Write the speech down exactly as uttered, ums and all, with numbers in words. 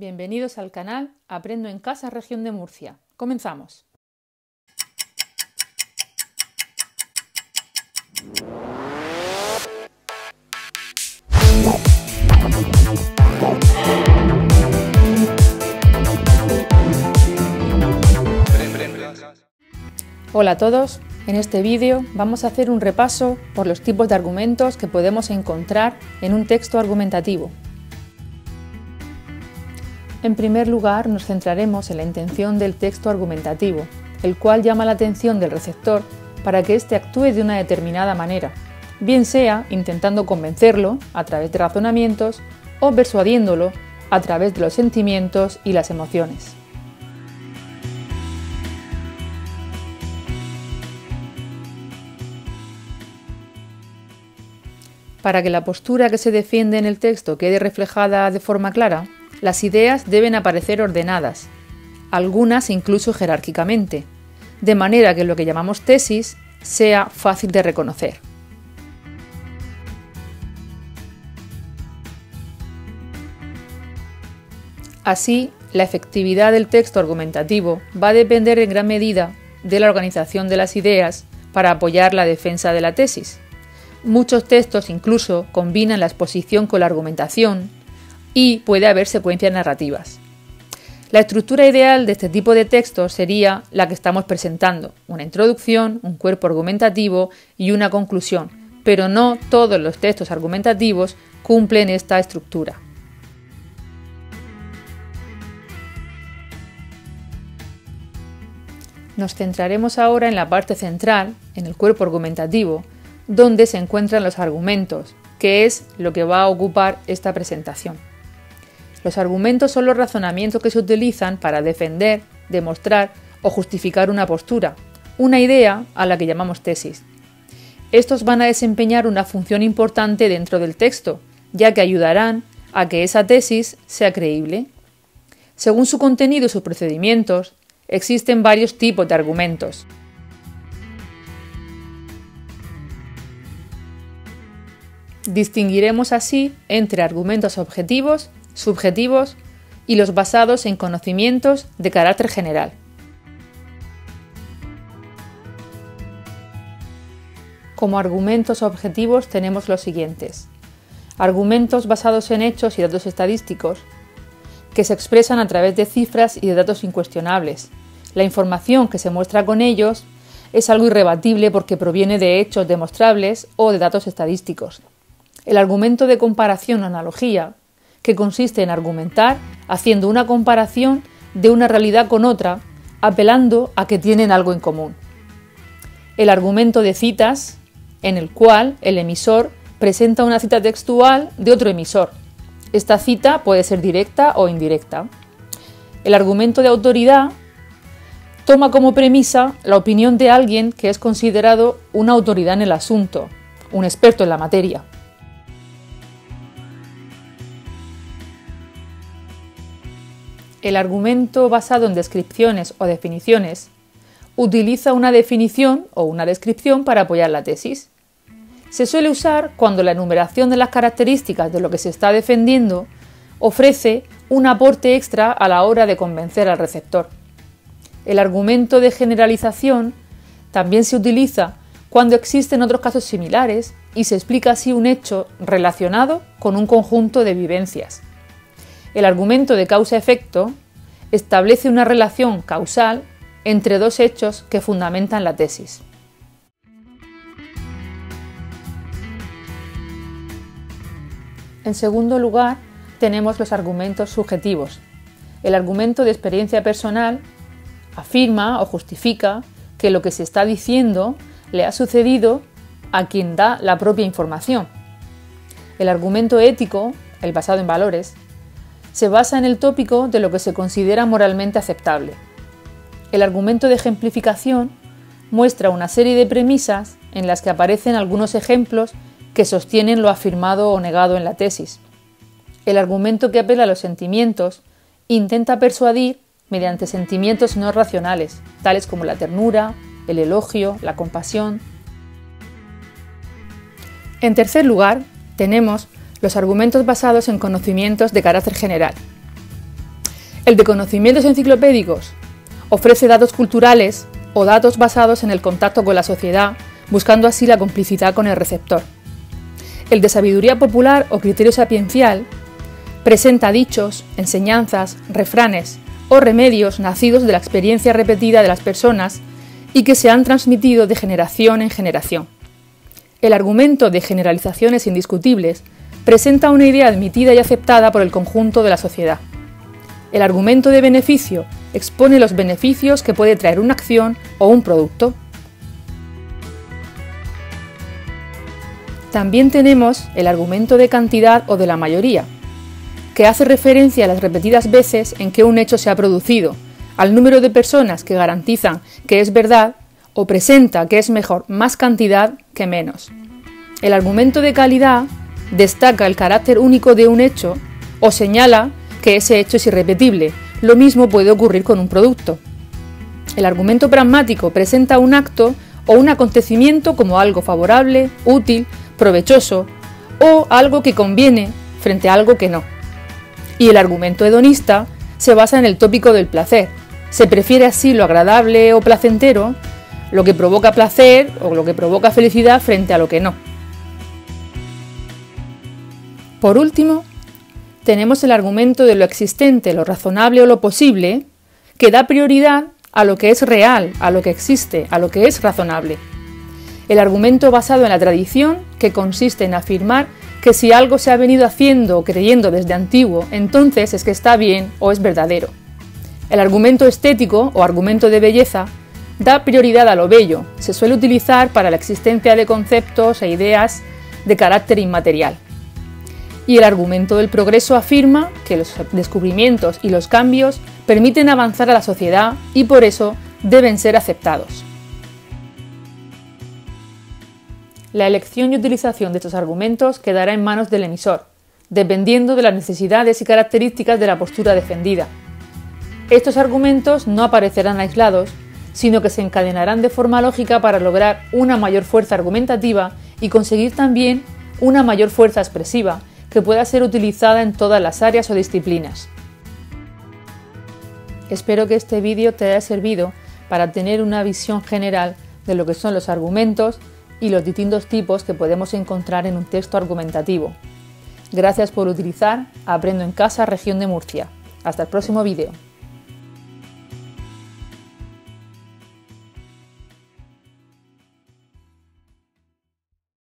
Bienvenidos al canal Aprendo en Casa Región de Murcia. Comenzamos. Hola a todos, en este vídeo vamos a hacer un repaso por los tipos de argumentos que podemos encontrar en un texto argumentativo. En primer lugar, nos centraremos en la intención del texto argumentativo, el cual llama la atención del receptor para que éste actúe de una determinada manera, bien sea intentando convencerlo a través de razonamientos o persuadiéndolo a través de los sentimientos y las emociones. Para que la postura que se defiende en el texto quede reflejada de forma clara, las ideas deben aparecer ordenadas, algunas incluso jerárquicamente, de manera que lo que llamamos tesis sea fácil de reconocer. Así, la efectividad del texto argumentativo va a depender en gran medida de la organización de las ideas para apoyar la defensa de la tesis. Muchos textos incluso combinan la exposición con la argumentación y puede haber secuencias narrativas. La estructura ideal de este tipo de textos sería la que estamos presentando, una introducción, un cuerpo argumentativo y una conclusión, pero no todos los textos argumentativos cumplen esta estructura. Nos centraremos ahora en la parte central, en el cuerpo argumentativo, donde se encuentran los argumentos, que es lo que va a ocupar esta presentación. Los argumentos son los razonamientos que se utilizan para defender, demostrar o justificar una postura, una idea a la que llamamos tesis. Estos van a desempeñar una función importante dentro del texto, ya que ayudarán a que esa tesis sea creíble. Según su contenido y sus procedimientos, existen varios tipos de argumentos. Distinguiremos así entre argumentos objetivos, subjetivos y los basados en conocimientos de carácter general. Como argumentos objetivos tenemos los siguientes: argumentos basados en hechos y datos estadísticos, que se expresan a través de cifras y de datos incuestionables. La información que se muestra con ellos es algo irrebatible porque proviene de hechos demostrables o de datos estadísticos. El argumento de comparación o analogía, que consiste en argumentar haciendo una comparación de una realidad con otra, apelando a que tienen algo en común. El argumento de citas, en el cual el emisor presenta una cita textual de otro emisor. Esta cita puede ser directa o indirecta. El argumento de autoridad toma como premisa la opinión de alguien que es considerado una autoridad en el asunto, un experto en la materia. El argumento basado en descripciones o definiciones utiliza una definición o una descripción para apoyar la tesis. Se suele usar cuando la enumeración de las características de lo que se está defendiendo ofrece un aporte extra a la hora de convencer al receptor. El argumento de generalización también se utiliza cuando existen otros casos similares y se explica así un hecho relacionado con un conjunto de vivencias. El argumento de causa-efecto establece una relación causal entre dos hechos que fundamentan la tesis. En segundo lugar, tenemos los argumentos subjetivos. El argumento de experiencia personal afirma o justifica que lo que se está diciendo le ha sucedido a quien da la propia información. El argumento ético, el basado en valores, se basa en el tópico de lo que se considera moralmente aceptable. El argumento de ejemplificación muestra una serie de premisas en las que aparecen algunos ejemplos que sostienen lo afirmado o negado en la tesis. El argumento que apela a los sentimientos intenta persuadir mediante sentimientos no racionales, tales como la ternura, el elogio, la compasión. En tercer lugar, tenemos los argumentos basados en conocimientos de carácter general. El de conocimientos enciclopédicos ofrece datos culturales o datos basados en el contacto con la sociedad, buscando así la complicidad con el receptor. El de sabiduría popular o criterio sapiencial presenta dichos, enseñanzas, refranes o remedios nacidos de la experiencia repetida de las personas y que se han transmitido de generación en generación. El argumento de generalizaciones indiscutibles presenta una idea admitida y aceptada por el conjunto de la sociedad. El argumento de beneficio expone los beneficios que puede traer una acción o un producto. También tenemos el argumento de cantidad o de la mayoría, que hace referencia a las repetidas veces en que un hecho se ha producido, al número de personas que garantizan que es verdad o presenta que es mejor más cantidad que menos. El argumento de calidad destaca el carácter único de un hecho o señala que ese hecho es irrepetible. Lo mismo puede ocurrir con un producto. El argumento pragmático presenta un acto o un acontecimiento como algo favorable, útil, provechoso o algo que conviene frente a algo que no. Y el argumento hedonista se basa en el tópico del placer. Se prefiere así lo agradable o placentero, lo que provoca placer o lo que provoca felicidad frente a lo que no. Por último, tenemos el argumento de lo existente, lo razonable o lo posible, que da prioridad a lo que es real, a lo que existe, a lo que es razonable. El argumento basado en la tradición, que consiste en afirmar que si algo se ha venido haciendo o creyendo desde antiguo, entonces es que está bien o es verdadero. El argumento estético o argumento de belleza da prioridad a lo bello, se suele utilizar para la existencia de conceptos e ideas de carácter inmaterial. Y el argumento del progreso afirma que los descubrimientos y los cambios permiten avanzar a la sociedad y por eso deben ser aceptados. La elección y utilización de estos argumentos quedará en manos del emisor, dependiendo de las necesidades y características de la postura defendida. Estos argumentos no aparecerán aislados, sino que se encadenarán de forma lógica para lograr una mayor fuerza argumentativa y conseguir también una mayor fuerza expresiva, que pueda ser utilizada en todas las áreas o disciplinas. Espero que este vídeo te haya servido para tener una visión general de lo que son los argumentos y los distintos tipos que podemos encontrar en un texto argumentativo. Gracias por utilizar Aprendo en Casa Región de Murcia. Hasta el próximo vídeo.